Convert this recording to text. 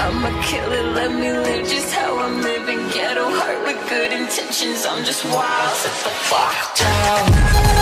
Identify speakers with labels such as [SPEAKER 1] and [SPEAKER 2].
[SPEAKER 1] I'ma kill it, let me live just how I'm living. Ghetto heart with good intentions, I'm just wild. Sit the fuck down.